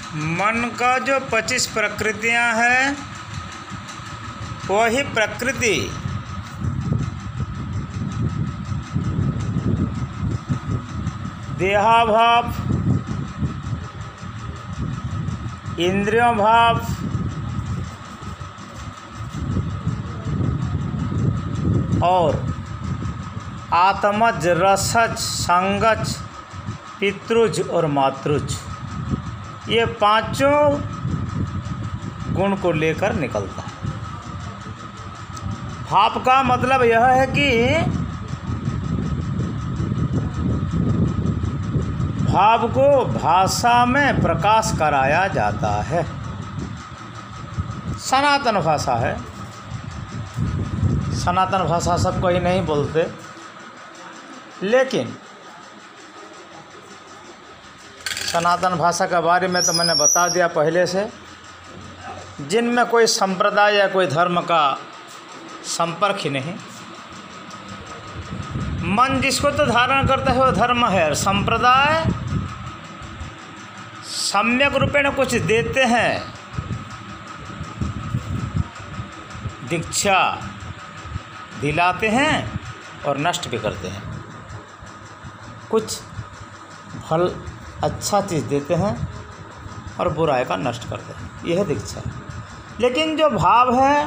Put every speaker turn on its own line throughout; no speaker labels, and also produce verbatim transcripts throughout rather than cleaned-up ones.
मन का जो पच्चीस प्रकृतियां हैं वही प्रकृति देहाभाव, इंद्रियों भाव, और आत्मज, रसज, संगज, पितृज और मातृज, ये पांचों गुण को लेकर निकलता है। भाव का मतलब यह है कि भाव को भाषा में प्रकाश कराया जाता है। सनातन भाषा है। सनातन भाषा सब कोई नहीं बोलते, लेकिन सनातन भाषा के बारे में तो मैंने बता दिया पहले से। जिनमें कोई संप्रदाय या कोई धर्म का संपर्क ही नहीं। मन जिसको तो धारण करता है वो धर्म है, और संप्रदाय सम्यक रूपेण कुछ देते हैं, दीक्षा दिलाते हैं और नष्ट भी करते हैं। कुछ फल अच्छा चीज़ देते हैं और बुराई का नष्ट करते हैं, यह दीक्षा है। लेकिन जो भाव है,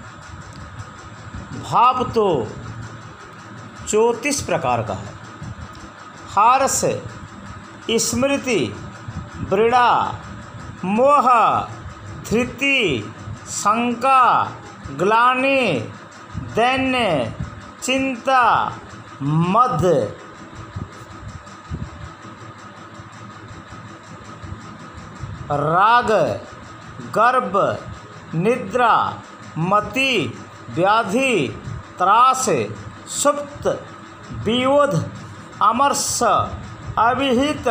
भाव तो चौंतीस प्रकार का है। हार्स, स्मृति, वृणा, मोह, धृति, शंका, ग्लानि, दैन्य, चिंता, मद, राग, गर्भ, निद्रा, मति, व्याधि, त्रास, सुप्त, वियोध, अमर्ष, अविहित,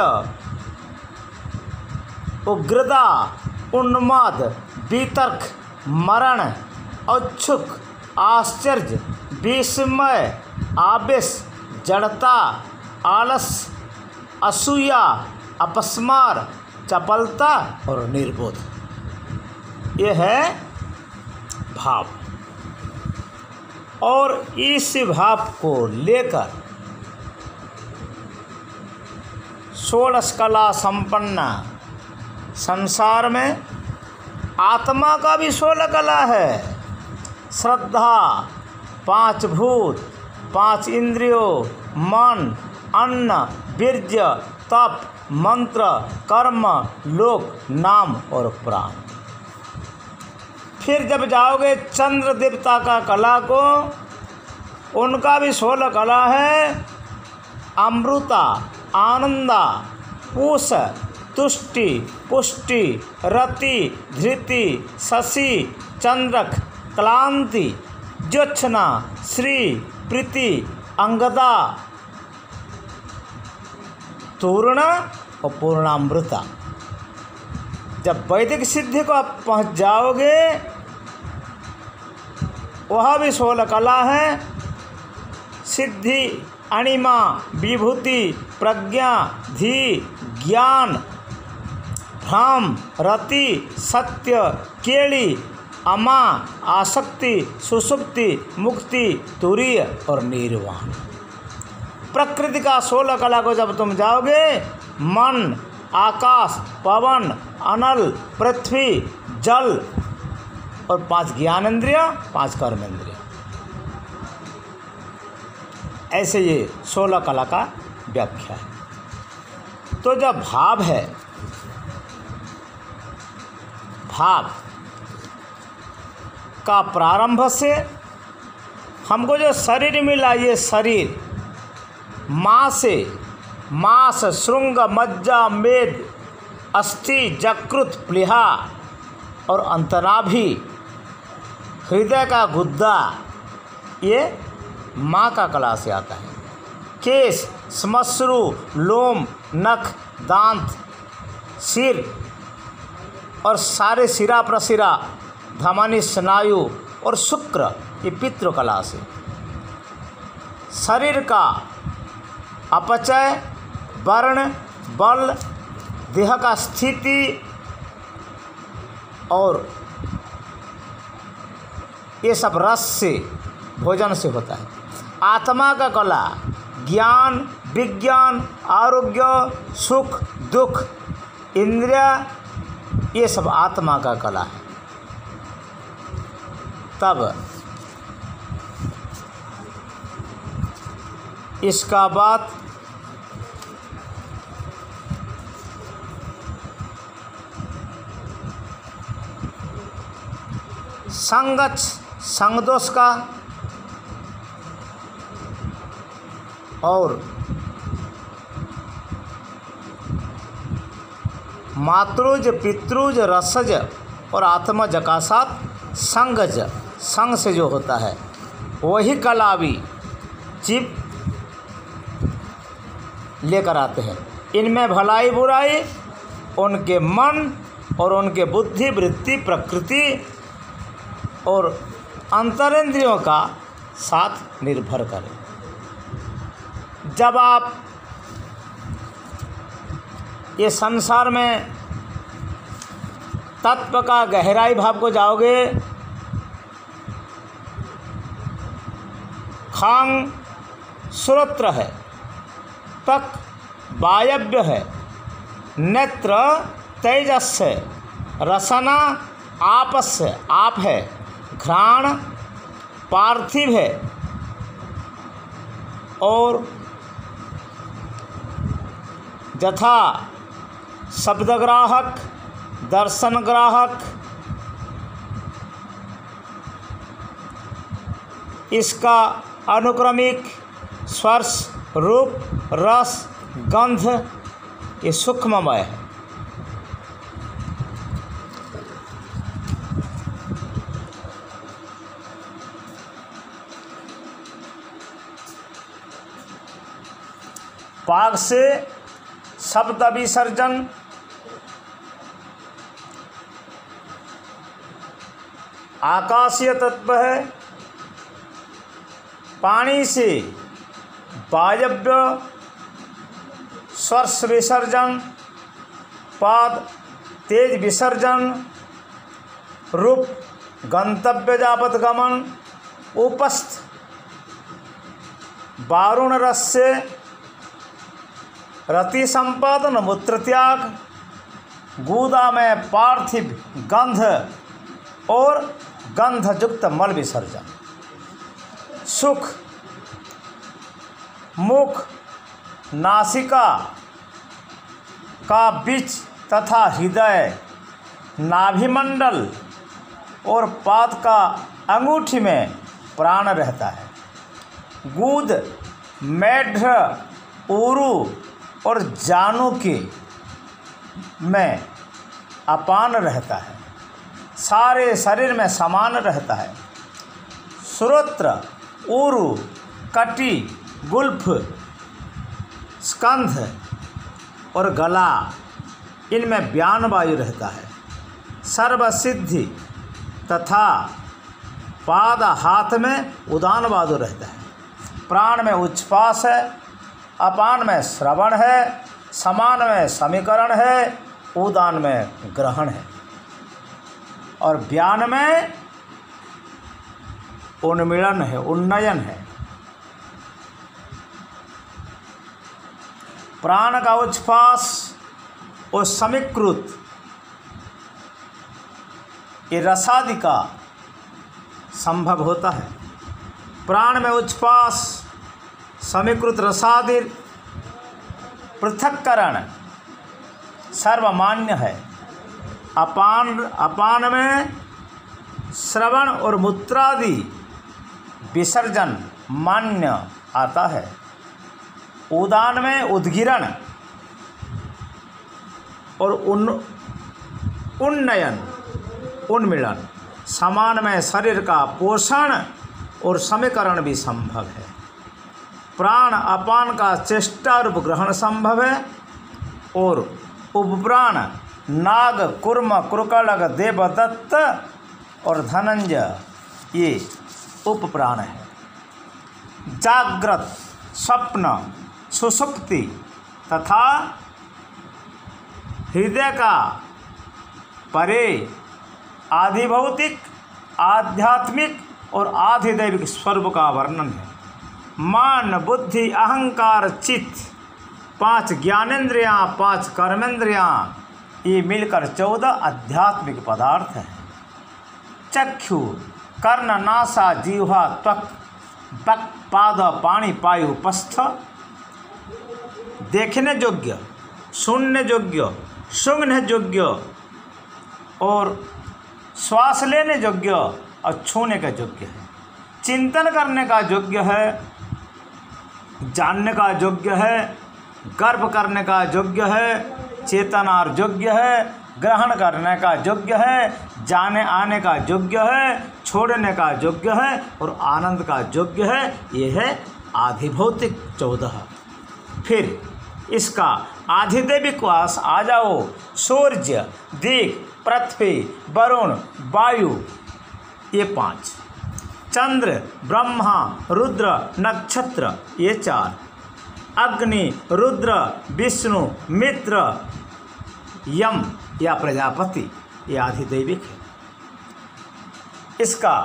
उग्रता, उन्माद, वितर्क, मरण, औत्सुक, आश्चर्य, विस्मय, आवेश, जड़ता, आलस, असूया, अपस्मार, चपलता और निर्बोध, ये है भाव। और इस भाव को लेकर षोडश कला संपन्न संसार में आत्मा का भी सोलह कला है। श्रद्धा, पांच भूत, पांच इंद्रियों, मन, अन्न, वीर्य, तप, मंत्र, कर्म, लोक, नाम और प्राण। फिर जब जाओगे चंद्र देवता का कला को, उनका भी सोलह कला है। अमृता, आनंदा, पूष, तुष्टि, पुष्टि, रति, धृति, शशि, चंद्रक, क्लांति, ज्योत्सना, श्री, प्रीति, अंगदा, तूर्ण और पूर्णामृता। जब वैदिक सिद्धि को आप पहुँच जाओगे, वह भी सोलह कला है। सिद्धि, अणिमा, विभूति, प्रज्ञा, धी, ज्ञान, भ्रम, रति, सत्य, केली, अमा, आसक्ति, सुषुप्ति, मुक्ति, तुरीय और निर्वाण। प्रकृति का सोलह कला को जब तुम जाओगे, मन, आकाश, पवन, अनल, पृथ्वी, जल और पांच ज्ञानेंद्रिय, पांच कर्मेंद्रिय, ऐसे ये सोलह कला का व्याख्या है। तो जब भाव है, भाव का प्रारंभ से हमको जो शरीर मिला, ये शरीर माँ से, मांस, श्रृंग, मज्जा, मेद, अस्थि, जकृत, प्लीहा और अंतनाभि, हृदय का गुद्दा, ये माँ का कला से आता है। केश, श्मश्रु, लोम, नख, दांत, सिर और सारे सिरा प्रसिरा, धमनी, स्नायु और शुक्र, ये पितृ कला से। शरीर का अपचय, वर्ण, बल, देह का स्थिति और ये सब रस से, भोजन से होता है। आत्मा का कला ज्ञान, विज्ञान, आरोग्य, सुख, दुख, इंद्रिय, ये सब आत्मा का कला है। तब इसका बाद संगच संगदोष का और मातृज, पितृज, रसज और आत्मज का साथ संगज, संग से जो होता है वही कला भी जीव लेकर आते हैं। इनमें भलाई बुराई उनके मन और उनके बुद्धि, वृत्ति, प्रकृति और अंतरेंद्रियों का साथ निर्भर करें। जब आप ये संसार में तत्व का गहराई भाव को जाओगे, खांग श्रोत्र है, त्वक वायव्य है, नेत्र तेजस है, रसना आपस है, आप है, घ्राण पार्थिव है और यथा शब्दग्राहक, दर्शन ग्राहक, इसका अनुक्रमिक स्पर्श, रूप, रस, गंध, ये सूक्ष्ममय है। पाग से शब्द विसर्जन, आकाशीय तत्व है। पानी से वायव्य स्पर्श विसर्जन, पाद तेज विसर्जन, रूप गंतव्य जापत गमन, उपस्थ वारुण रस से रति संपादन, मूत्र त्याग, गुदा में पार्थिव गंध और गंधयुक्त मल विसर्जन, सुख मुख, नासिका का बीच तथा हृदय, नाभिमंडल और पाद का अंगूठी में प्राण रहता है। गूद, मेढ, उरु और जानु के में अपान रहता है, सारे शरीर में समान रहता है। श्रोत्र, उरु, कटी, गुल्फ, स्कंध और गला, इनमें व्यान वायु रहता है। सर्वसिद्धि तथा पाद हाथ में उदान वायु रहता है। प्राण में उच्छ्वास है, अपान में श्रवण है, समान में समीकरण है, उदान में ग्रहण है और व्यान में उन्मीलन है, उन्नयन है। प्राण का उच्छ्वास और समीकृत ये रसादि का संभव होता है। प्राण में उच्छ्वास, समीकृत रसादि पृथक्करण सर्वमान्य है। अपान अपान में श्रवण और मूत्रादि विसर्जन मान्य आता है। उदान में उद्गिरण और उन उन्नयन, उन्मीलन, समान में शरीर का पोषण और समीकरण भी संभव है। प्राण अपान का चेष्टा रूप ग्रहण संभव है और उपप्राण नाग, कुर्म, कुरकलग, देवदत्त और धनंजय ये उपप्राण है। जागृत, स्वप्न, सुषुप्ति तथा हृदय का परे आधिभौतिक, आध्यात्मिक और आधिदैविक स्वरूप का वर्णन है। मान, बुद्धि, अहंकार, चित्त, पांच ज्ञानेंद्रियां, पांच कर्मेंद्रियां, ये मिलकर चौदह आध्यात्मिक पदार्थ हैं। चक्षु, कर्ण, नासा, जीवा, त्वक, बक, पाद, पाणी, पायु, पस्थ, देखने योग्य, सुनने योग्य, सूंघने योग्य और श्वास लेने योग्य और छूने का योग्य है। चिंतन करने का योग्य है, जानने का योग्य है, गर्व करने का योग्य है, चेतना और योग्य है, ग्रहण करने का योग्य है, जाने आने का योग्य है, छोड़ने का योग्य है और आनंद का योग्य है। ये है आधिभौतिक चौदह। फिर इसका आधिदैविक वास आ जाओ। सूर्य, दिक्, पृथ्वी, वरुण, वायु, ये पांच। चंद्र, ब्रह्मा, रुद्र, नक्षत्र, ये चार। अग्नि, रुद्र, विष्णु, मित्र, यम या प्रजापति, ये आधिदैविक है। इसका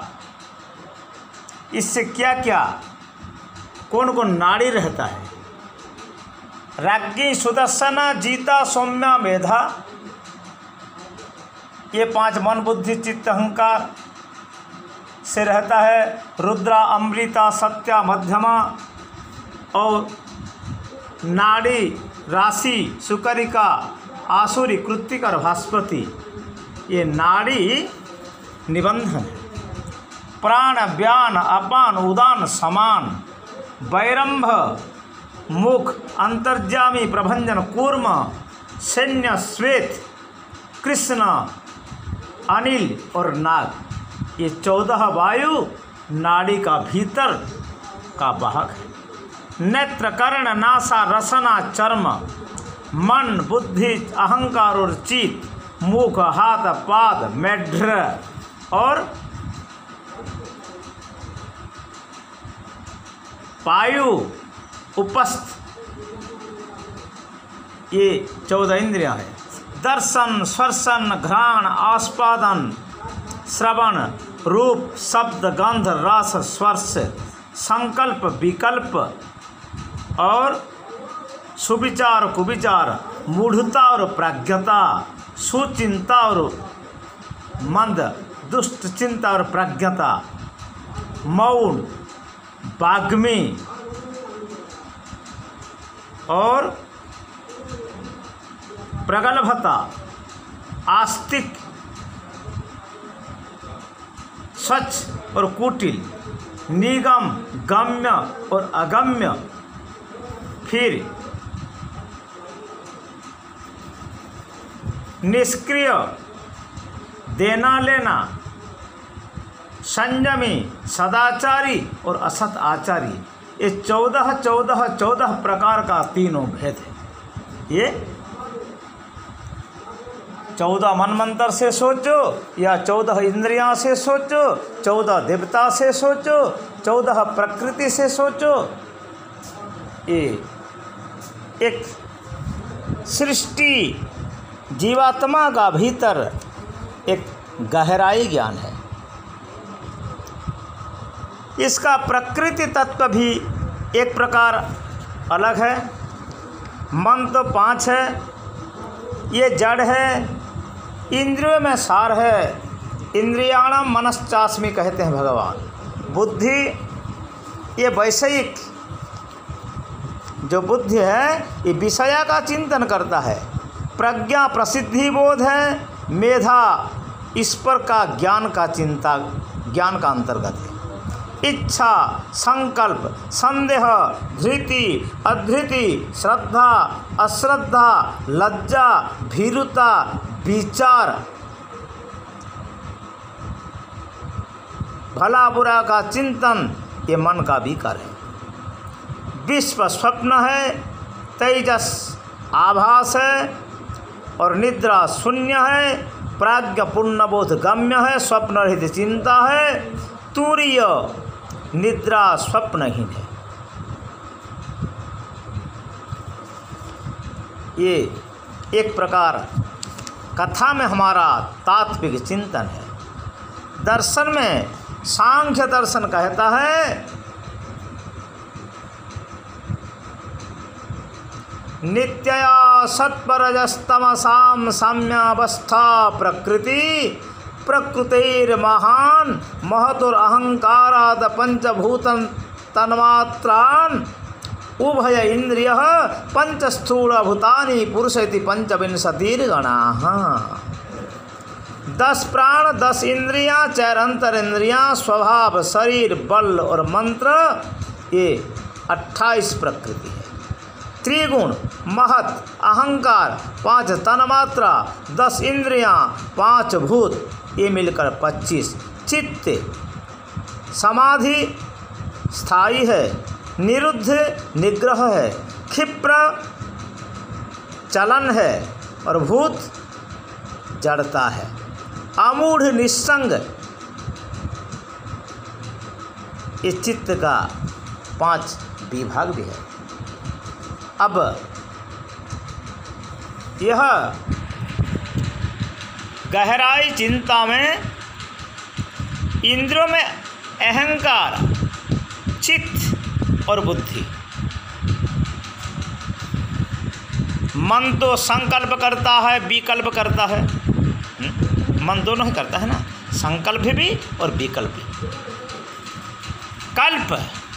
इससे क्या क्या कौन कौन नाड़ी रहता है? राज्ञी, सुदर्शना, जीता, सौम्या, मेधा, ये पांच मन, बुद्धि, चित्त, अहंकार से रहता है। रुद्रा, अमृता, सत्या, मध्यमा और नाड़ी, राशि, सुकरिका, आसुरी, कृत्तिका और भास्पति, ये नाड़ी निबंधन है। प्राण, व्यान, अपान, उदान, समान, वैरंभ, मुख, अंतर्जामी, प्रभंजन, कूर्म, सैन्य, श्वेत, कृष्ण, अनिल और नाग, ये चौदह वायु नाड़ी का भीतर का भाग है। नेत्र, कर्ण, नासा, रसना, चर्म, मन, बुद्धि, अहंकार और चित्त, मुख, हाथ, पाद, मेढ्र और पायु, उपस्थ, ये चौदह इंद्रियां हैं। दर्शन, स्पर्शन, घ्राण, आस्वादन, श्रवण, रूप, शब्द, गंध, रस, स्पर्श, संकल्प, विकल्प और सुविचार, कुविचार, मूढ़ता और प्राज्ञता, सुचिंता और मंद, दुष्ट चिंता और प्राज्ञता, मौन, वाग्मी और प्रगल्भता, आस्तिक, स्वच्छ और कुटिल, निगम, गम्य और अगम्य। फिर निष्क्रिय, देना लेना, संयमी, सदाचारी और असत आचारी, ये चौदह चौदह चौदह प्रकार का तीनों भेद है। ये चौदह मनमंत्र से सोचो या चौदह इंद्रियां से सोचो, चौदह देवता से सोचो, चौदह प्रकृति से सोचो, ये एक सृष्टि जीवात्मा का भीतर एक गहराई ज्ञान है। इसका प्रकृति तत्व भी एक प्रकार अलग है। मन तो पांच है, ये जड़ है, इंद्रियों में सार है। इंद्रियाणाम मनश्चास्मि कहते हैं भगवान। बुद्धि, ये वैषयिक जो बुद्धि है ये विषया का चिंतन करता है। प्रज्ञा प्रसिद्धि बोध है। मेधा ईश्वर का ज्ञान का चिंता ज्ञान का अंतर्गत है। इच्छा, संकल्प, संदेह, धृति, अधृति, श्रद्धा, अश्रद्धा, लज्जा, भीरुता, विचार, भला बुरा का चिंतन, ये मन का विकार है। विश्व स्वप्न है, तेजस आभास है और निद्रा शून्य है। प्राज्ञ पूर्णबोध गम्य है, स्वप्न रहित चिंता है। तूर्य निद्रा स्वप्नहीन है। ये एक प्रकार कथा में हमारा तात्विक चिंतन है। दर्शन में सांख्य दर्शन कहता है नित्यया सत्परजस्तमसाम साम्यावस्था प्रकृति प्रकृतेर्महान महतुर अहंकाराद पंचभूतं तन्मात्रान् उभय इंद्रिय पंचस्थूल भूतानि पुरुष इति पंचविंशतिर्गणाः। दस प्राण, दस इंद्रियां, चार अंतर इंद्रियां, स्वभाव, शरीर, बल और मंत्र, ये अट्ठाईस प्रकृति है। त्रिगुण, महत, अहंकार, पांच तन्मात्रा, दस इंद्रियां, पांच भूत, ये मिलकर पच्चीस। चित्त समाधि स्थायी है, निरुद्ध निग्रह है, क्षिप्र चलन है और भूत जड़ता है, अमूढ़ निस्संग। इस चित्त का पांच विभाग भी है। अब यह गहराई चिंता में इंद्रियों में अहंकार, चित्त और बुद्धि। मन तो संकल्प करता है, विकल्प करता है। मन दोनों ही करता है ना, संकल्प भी और विकल्प भी। कल्प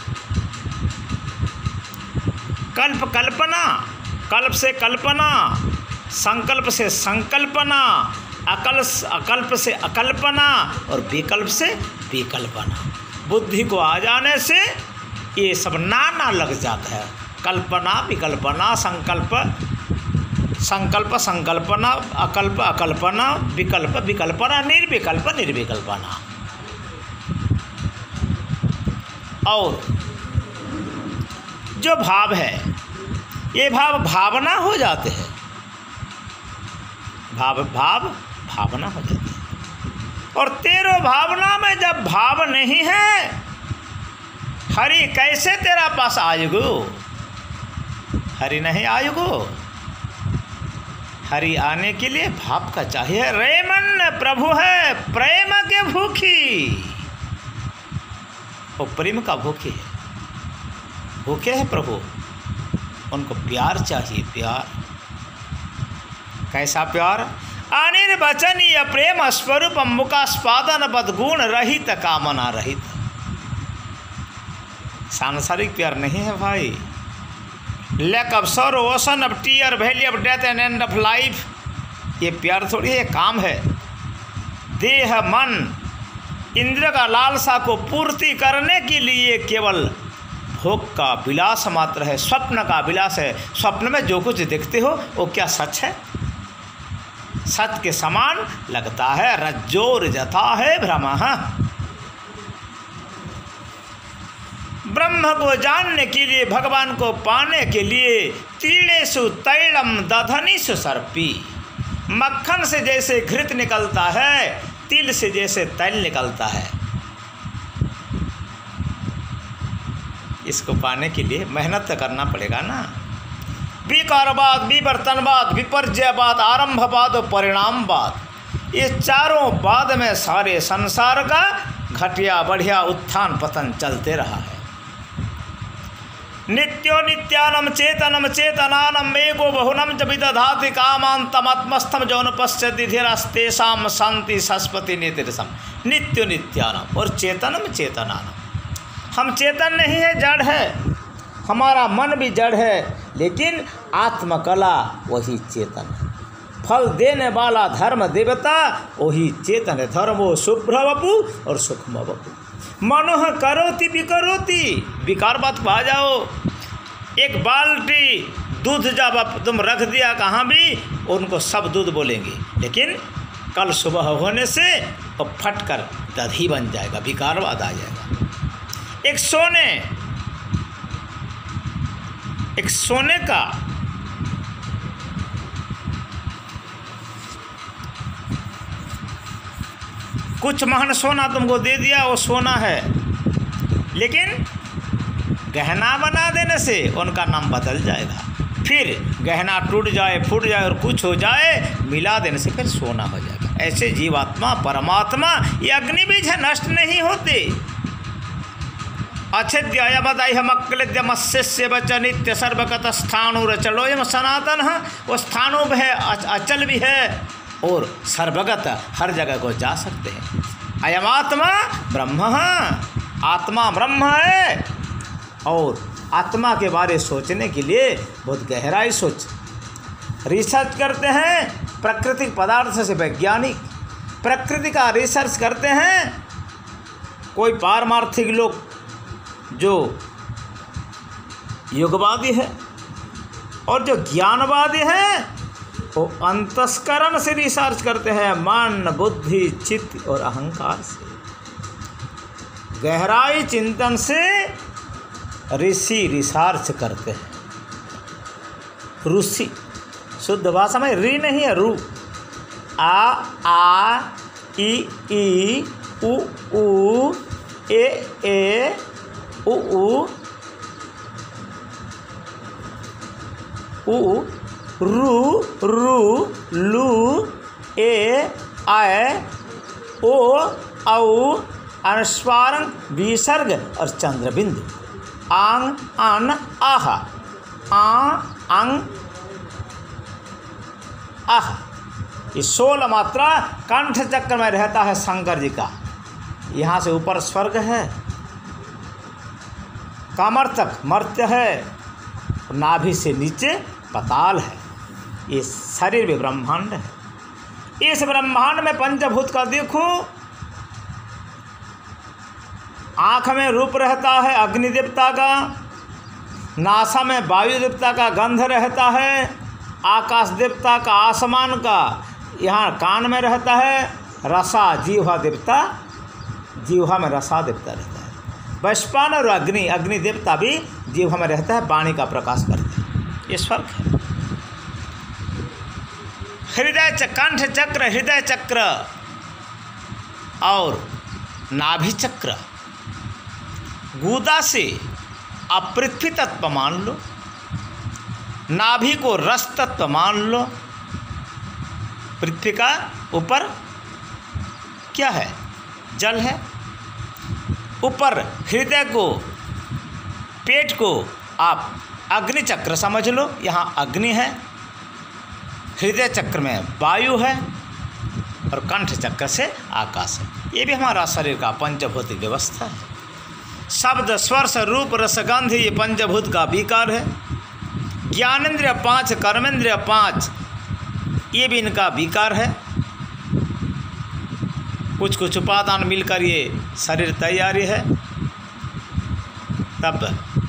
कल्प कल्पना, कल्प से कल्पना, संकल्प से संकल्पना, अकल्प अकल्प से अकल्पना और विकल्प से विकल्पना। बुद्धि को आ जाने से ये सब नाना लग जाता है। कल्पना, विकल्पना, संकल्प संकल्प संकल्पना, अकल्प अकल्पना, विकल्प विकल्पना, निर्विकल्प निर्विकल्पना। और जो भाव है, ये भाव भावना हो जाते हैं। भाव भाव भावना हो जाती है। और तेरो भावना में जब भाव नहीं है, हरि कैसे तेरा पास आएगो? हरि नहीं आएगो। हरि आने के लिए भाव का चाहिए। रेमन प्रभु है प्रेम के भूखी, वो प्रेम का भूखी है, भूखे है प्रभु। उनको प्यार चाहिए, प्यार। कैसा प्यार? अनिर्वचनीय प्रेम स्वरूप मुखास्पादन बदगुण रहित कामना रहित। सांसारिक प्यार नहीं है भाई। Lack of sorrow, ocean of tear, value of death and end of life, ये प्यार थोड़ी है, काम है। देह मन इंद्र का लालसा को पूर्ति करने के लिए केवल भोग का विलास मात्र है, स्वप्न का विलास है। स्वप्न में जो कुछ देखते हो वो क्या सच है? सत्य के समान लगता है। रज्जोर जथा है भ्रमः। ब्रह्म को जानने के लिए, भगवान को पाने के लिए, तीलेषु तैलम दधनीषु सर्पी। मक्खन से जैसे घृत निकलता है, तिल से जैसे तैल निकलता है। इसको पाने के लिए मेहनत तो करना पड़ेगा ना। विकारवाद, विवर्तनवाद, विपर्जयवाद, आरंभवाद और परिणामवाद, ये चारों बाद में सारे संसार का घटिया बढ़िया उत्थान पतन चलते रहा है। नित्यो नित्यानम चेतनम चेतनानम मेघो बहुनम च विदधाति कामांतमात्मस्थम जौन पश्यति धीरस्तेषाम शांति सस्पति नीतिरसम। नित्यो नित्यानम और चेतनम चेतनानम। हम चेतन नहीं है, जड़ है। हमारा मन भी जड़ है, लेकिन आत्मकला वही चेतन है। फल देने वाला धर्म देवता वही चेतन है। धर्मो शुभ्र वपु और सूक्ष्म वपु। मनोह करोति विकरोति। विकार बात को आ जाओ। एक बाल्टी दूध जब तुम रख दिया कहाँ भी, उनको सब दूध बोलेंगे, लेकिन कल सुबह होने से वो फट कर दधी बन जाएगा, विकारवाद आ जाएगा। एक सोने एक सोने का कुछ महन सोना तुमको दे दिया, वो सोना है, लेकिन गहना बना देने से उनका नाम बदल जाएगा। फिर गहना टूट जाए, फूट जाए और कुछ हो जाए, मिला देने से फिर सोना हो जाएगा। ऐसे जीवात्मा परमात्मा ये अग्नि बीज है, नष्ट नहीं होते। अच्छेद्य बदाई हम अक्लिद्य मत्स्य बच नित्य सर्वगत स्थाणु रचलो यम सनातन है, वो स्थाणु भी है, अचल भी है और सर्वगत, हर जगह को जा सकते हैं। अयम आत्मा ब्रह्म है, आत्मा ब्रह्म है। और आत्मा के बारे सोचने के लिए बहुत गहराई सोच रिसर्च करते हैं। प्राकृतिक पदार्थ से वैज्ञानिक प्रकृति का रिसर्च करते हैं। कोई पारमार्थिक लोग जो युगवादी है और जो ज्ञानवादी है वो अंतस्करण से रिसर्च करते हैं, मन बुद्धि चित्त और अहंकार से, गहराई चिंतन से ऋषि रिसर्च करते हैं। ऋषि शुद्ध भाषा में री नहीं है, रू। आ आ ई ई उ उ ए ए उ उ उ रू रू लू ए आय ओ औ अनुस्वारं विसर्ग और चंद्रबिंदु, आंग अन आह, आ अंग आह। ये सोलह मात्रा कंठ चक्र में रहता है शंकर जी का। यहाँ से ऊपर स्वर्ग है, कमर तक मर्त्य है, नाभि से नीचे पताल है। ये शरीर में ब्रह्मांड है। इस ब्रह्मांड में पंचभूत का देखो, आँख में रूप रहता है अग्नि देवता का, नासा में वायु देवता का गंध रहता है, आकाश देवता का आसमान का, यहाँ कान में रहता है रसा जीवा देवता, जीवा में रसा देवता रहता है। वैश्वान और अग्नि अग्नि देवता भी जीवा में रहता है, वाणी का प्रकाश करते हैं। ये फर्क है। हृदय चक्र, कंठ चक्र, हृदय चक्र और नाभि चक्र, गुदा से आप पृथ्वी तत्व मान लो, नाभि को रस तत्व मान लो। पृथ्वी का ऊपर क्या है? जल है। ऊपर हृदय को, पेट को आप अग्नि चक्र समझ लो, यहाँ अग्नि है। हृदय चक्र में वायु है और कंठ चक्र से आकाश है। ये भी हमारा शरीर का पंचभौतिक व्यवस्था है। शब्द स्पर्श रूप रसगंध ये पंचभूत का विकार है। ज्ञानेंद्रिय पांच, कर्मेंद्रिय पांच, ये भी इनका विकार है। कुछ कुछ उपादान मिलकर ये शरीर तैयारी है। तब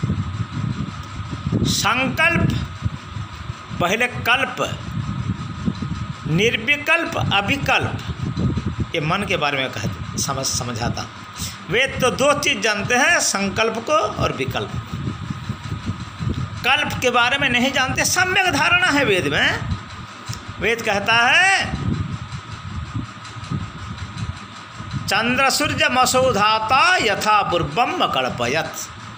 संकल्प, पहले कल्प, निर्विकल्प, अविकल्प, ये मन के बारे में कह समझ समझाता। वेद तो दो चीज़ जानते हैं, संकल्प को और विकल्प। कल्प के बारे में नहीं जानते, सम्यक धारणा है वेद में। वेद कहता है चंद्र सूर्य मसोधाता यथा पूर्वम कल्पयत।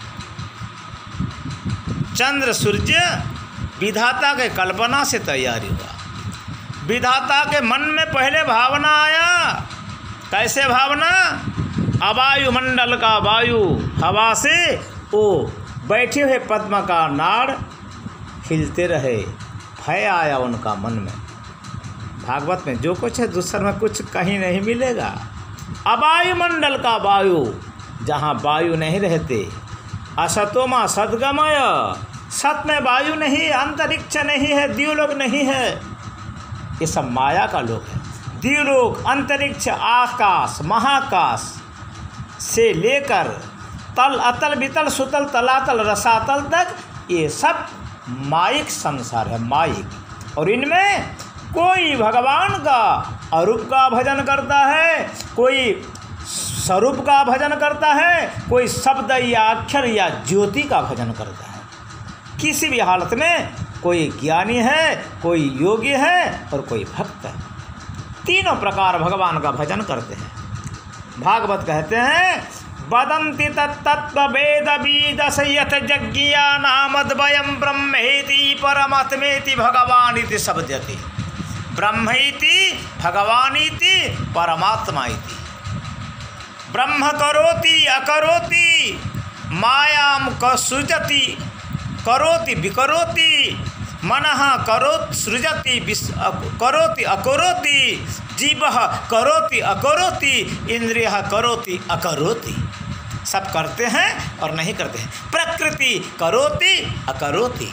चंद्र सूर्य विधाता के कल्पना से तैयारी हुआ। विधाता के मन में पहले भावना आया। कैसे भावना? अवायुमंडल का वायु हवा से वो बैठे हुए पद्म का नाड़ हिलते रहे, भय आया उनका मन में। भागवत में जो कुछ है दूसरे में कुछ कहीं नहीं मिलेगा। अवायुमंडल का वायु, जहाँ वायु नहीं रहते। असतोमा सदगमय, सत में वायु नहीं, अंतरिक्ष नहीं है, द्युलोक नहीं है। ये सब माया का लोक है। द्युलोक, अंतरिक्ष, आकाश, महाकाश से लेकर तल, अतल, वितल, सुतल, तलातल, रसातल तक ये सब माइक संसार है, माइक। और इनमें कोई भगवान का अरूप का भजन करता है, कोई स्वरूप का भजन करता है, कोई शब्द या अक्षर या ज्योति का भजन करता है। किसी भी हालत में कोई ज्ञानी है, कोई योगी है और कोई भक्त है। तीनों प्रकार भगवान का भजन करते हैं। भागवत कहते हैं वदन्ति तत्तत्त्ववेदविदस यथ यज्ञियानामद्वयं ब्रह्मेति परमात्मेति भगवानिति शब्दयति। ब्रह्मेति भगवानिति परमात्मा इति। ब्रह्म करोति अकरोति मायां क सृजति करोति विकरोति मनः करोति सृजति करोति अकरोति जीवः करोति अकरोति इंद्रियः करोति अकरोति। सब करते हैं और नहीं करते हैं। प्रकृति करोति अकरोति।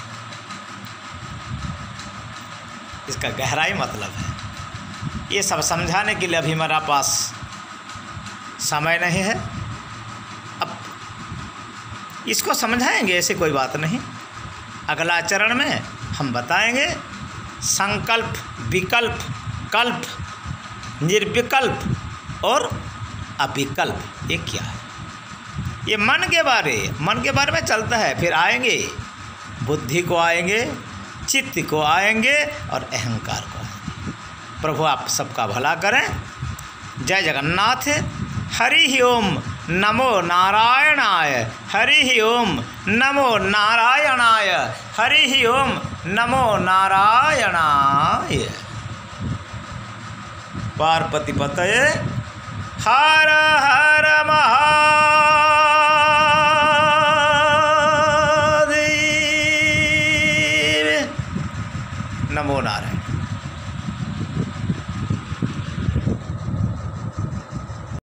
इसका गहराई मतलब है। ये सब समझाने के लिए अभी हमारा पास समय नहीं है। अब इसको समझाएंगे, ऐसे कोई बात नहीं। अगला चरण में हम बताएंगे संकल्प, विकल्प, कल्प, निर्विकल्प और अविकल्प ये क्या है। ये मन के बारे मन के बारे में चलता है। फिर आएंगे बुद्धि को, आएंगे चित्त को, आएंगे और अहंकार को आएंगे। प्रभु आप सबका भला करें। जय जगन्नाथ। हरि ओम नमो नारायणाय। हरि ओम नमो नारायणाय। हरि ओम नमो नारायणाय। पार्वती पतये हर हर महादेव। नमो नारायण।